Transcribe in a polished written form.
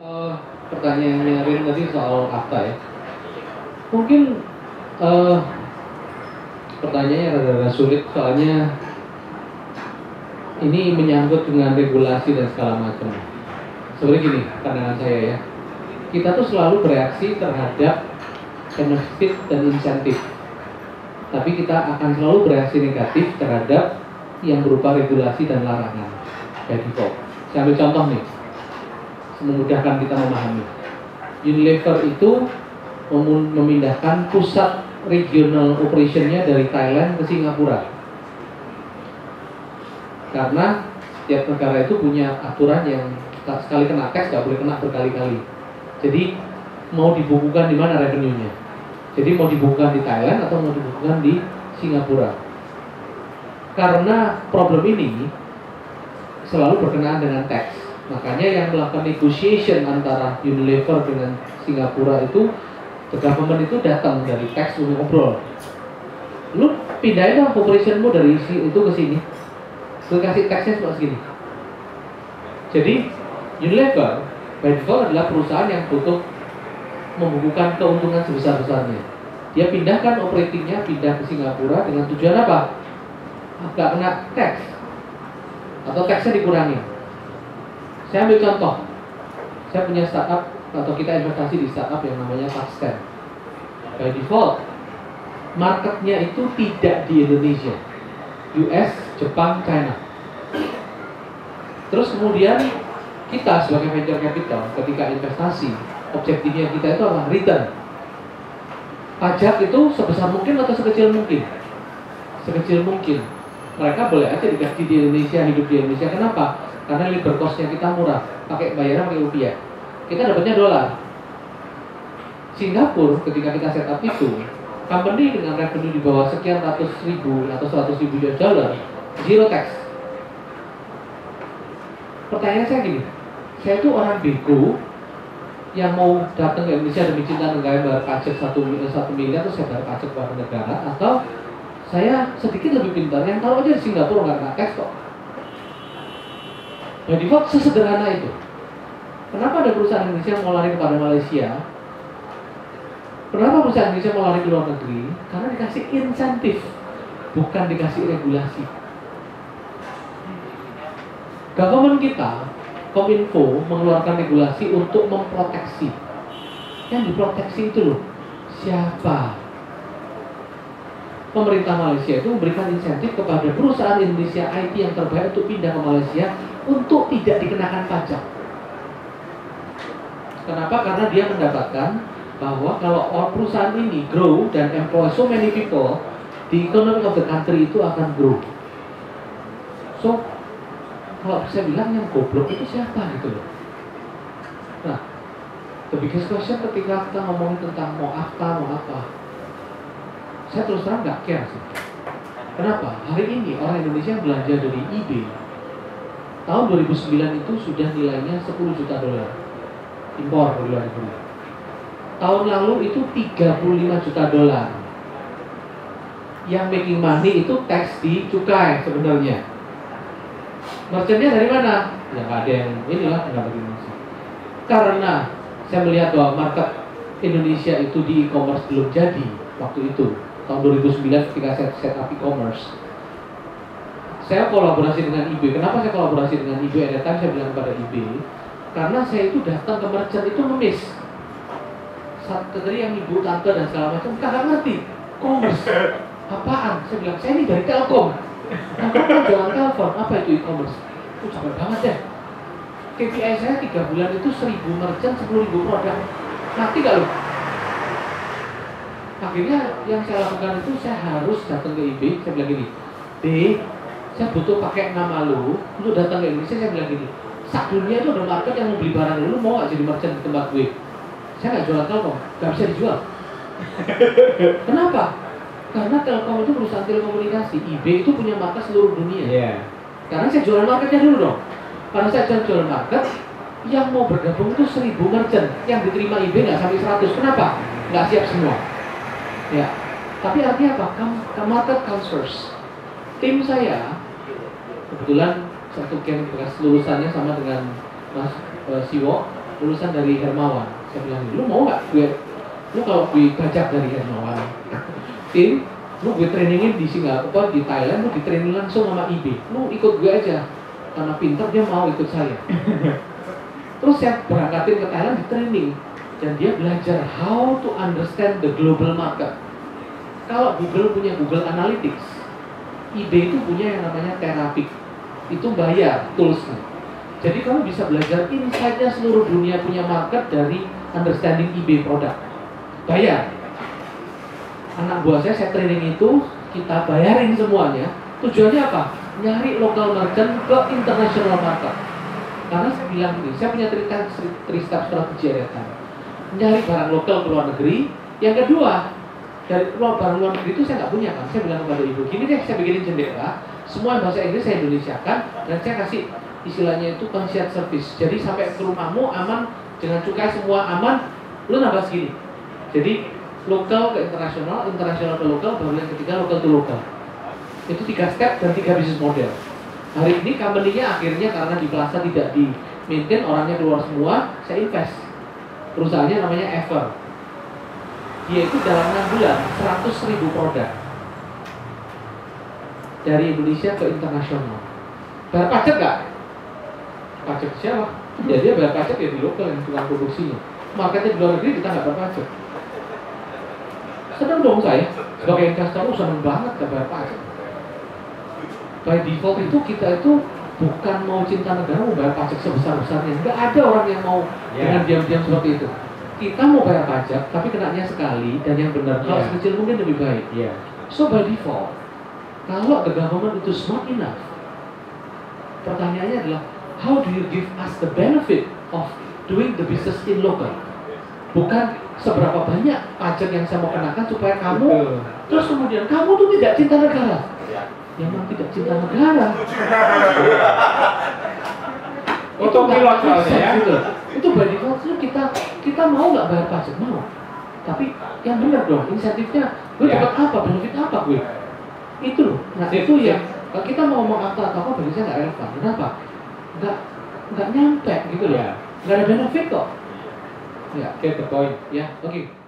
Eh, Pertanyaannya Rin tadi soal akta ya. Mungkin eh, pertanyaannya rada-rada sulit soalnya ini menyangkut dengan regulasi dan segala macam. Sebenarnya gini, pandangan saya ya. Kita tuh selalu bereaksi terhadap benefit dan insentif. Tapi kita akan selalu bereaksi negatif terhadap yang berupa regulasi dan larangan. By default. Saya ambil contoh nih, memudahkan kita memahami. Unilever itu memindahkan pusat regional operationnya dari Thailand ke Singapura. Karena setiap negara itu punya aturan yang sekali kena tax nggak boleh kena berkali-kali. Jadi mau dibukukan di mana revenue-nya? Jadi mau dibukukan di Thailand atau mau dibukukan di Singapura? Karena problem ini selalu berkenaan dengan tax. Makanya yang melakukan negotiation antara Unilever dengan Singapura itu, the government itu datang dari tax untuk ngobrol. Lu pindahin dong operationmu dari itu ke sini. Lu kasih taxnya cuma segini. Jadi Unilever by default adalah perusahaan yang butuh membukukan keuntungan sebesar-besarnya. Dia pindahkan operatingnya, pindah ke Singapura dengan tujuan apa? Nggak kena tax atau taxnya dikurangi. Saya ambil contoh, saya punya startup atau kita investasi di startup yang namanya Taxten. By default, marketnya itu tidak di Indonesia, US, Jepang, China. Terus kemudian kita sebagai venture capital ketika investasi, objektifnya kita itu adalah return. Pajak itu sebesar mungkin atau sekecil mungkin? Sekecil mungkin. Mereka boleh aja dikasih di Indonesia, hidup di Indonesia. Kenapa? Karena labor cost-nya kita murah, bayarnya pakai rupiah. Kita dapatnya dolar. Singapura ketika kita setup itu, company dengan revenue di bawah sekian ratus ribu atau 100 ribu US dollar, zero tax. Pertanyaan saya gini, saya itu orang bego yang mau datang ke Indonesia demi cinta negara bayar pajak 1 miliar terus saya bayar pajak kepada negara, atau saya sedikit lebih pintar yang tahu aja di Singapura nggak kena tax kok. By default sesederhana itu. Kenapa ada perusahaan Indonesia mau lari kepada Malaysia? Kenapa perusahaan Indonesia mau lari ke luar negeri? Karena dikasih insentif, bukan dikasih regulasi. Government kita, Kominfo, mengeluarkan regulasi untuk memproteksi. Yang diproteksi itu loh, siapa? Pemerintah Malaysia itu memberikan insentif kepada perusahaan Indonesia IT yang terbaik untuk pindah ke Malaysia untuk tidak dikenakan pajak. Kenapa? Karena dia mendapatkan bahwa kalau perusahaan ini grow dan employ so many people, the economy of the country itu akan grow. So, kalau saya bilang yang goblok itu siapa gitu loh. Nah, the biggest question ketika kita ngomongin tentang mau apa, saya terus terang nggak care sih. Kenapa? Hari ini orang Indonesia yang belanja dari eBay tahun 2009 itu sudah nilainya 10 juta dolar impor dari luar negeri. Tahun lalu itu 35 juta dolar. Yang making money itu tax di cukai sebenarnya. Merchantnya dari mana? Ya nggak ada yang inilah, nggak begini. Karena saya melihat bahwa market Indonesia itu di e-commerce belum jadi waktu itu. Tahun 2009 ketika saya set up e-commerce, saya kolaborasi dengan eBay. Kenapa saya kolaborasi dengan eBay? Ada time saya bilang kepada eBay, karena saya itu datang ke merchant itu ngemis. Tadi yang ibu, tante dan segala macam kagak ngerti commerce apaan. Saya bilang, saya ini dari Telkom. Kamu jualan telepon, apa itu e-commerce? Capek banget deh. KPI saya 3 bulan itu 1000 merchant, 10.000 produk. Nanti gak loh? Akhirnya yang saya lakukan itu saya harus datang ke eBay. Saya bilang gini, D, saya butuh pakai nama lu untuk datang ke Indonesia. Saya bilang gini, sak dunia itu ada market yang mau beli barang lu mau gak jadi merchant di tempat gue? Saya gak jualan Telkom, gak bisa dijual. Kenapa? Karena Telkom itu perusahaan telekomunikasi, eBay itu punya market seluruh dunia. Karena saya jualan marketnya dulu dong. Karena saya jualan market, yang mau bergabung itu 1000 merchant, yang diterima eBay nggak sampai 100. Kenapa? Nggak siap semua. Ya, tapi artinya apa? Market comes first. Tim saya, kebetulan satu camp bekas lulusannya sama dengan Mas Siwo, lulusan dari Hermawan. Saya bilang, lu mau nggak lu kalau gue bajak dari Hermawan, tim, lu gue trainingin di Singapura, di Thailand, lu di training langsung sama IB, lu ikut gue aja, karena pintar dia mau ikut saya. Terus saya berangkatin ke Thailand di training, dan dia belajar how to understand the global market. Kalau Google punya Google Analytics, IB itu punya yang namanya Terapic, itu bayar toolsnya. Jadi kamu bisa belajar insight-nya seluruh dunia punya market dari understanding IB produk. Bayar. Anak buah saya training itu, kita bayarin semuanya. Tujuannya apa? Nyari local merchant ke international market. Karena saya bilang ini, saya punya 3-step strategi ya kan. Nyari barang lokal ke luar negeri. Yang kedua, dari barang luar negeri itu saya nggak punya kan. Saya bilang kepada ibu, gini deh, saya bikinin jendela, semua bahasa Inggris saya Indonesiakan, dan saya kasih istilahnya itu concierge service. Jadi sampai ke rumahmu aman, dengan cukai semua aman, lu nambah segini. Jadi lokal ke internasional, internasional ke lokal, baru yang ketiga lokal ke lokal. Itu 3 step dan 3 bisnis model. Hari ini company-nya akhirnya karena di Plaza tidak di maintain, orangnya keluar semua, saya invest. Perusahaannya namanya Ever. Dia itu dalam 6 bulan 100.000 produk dari Indonesia ke internasional. Bayar pajak nggak? Pajak siapa? Ya dia bayar pajak ya di lokal yang tukang produksinya. Marketnya di luar negeri kita nggak bayar pajak. Senang dong saya sebagai investor, senang banget gak bayar pajak. By default itu kita itu bukan mau cinta negara mau bayar pajak sebesar-besarnya. Nggak ada orang yang mau dengan diam-diam seperti itu. Kita mau bayar pajak tapi kenanya sekali dan yang benar. Kalau sekecil mungkin lebih baik. So by default, kalau the government itu smart enough, pertanyaannya adalah how do you give us the benefit of doing the business in local? Bukan seberapa banyak pajak yang saya mau kenakan supaya kamu terus kemudian kamu tuh tidak cinta negara. Ya memang tidak cinta negara. Otopilot ya. Itu by default kita mau nggak bayar pajak, mau. Tapi yang benar dong, insentifnya gue dapat apa, benefit apa gue? Itu loh. Nah itu yang kalau kita mau ngomong apa bagi saya nggak relevan. Kenapa? Nggak nyampe gitu loh. Nggak ada benefit kok. Ya, Get the point. Ya, oke.